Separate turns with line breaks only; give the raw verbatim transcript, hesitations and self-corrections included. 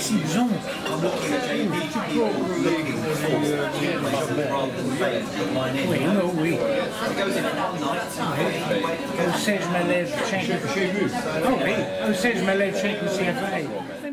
six ans. Oui, non, oui. Au seize me lève, cinq. Ah oui, au seize me lève, cinq ou six.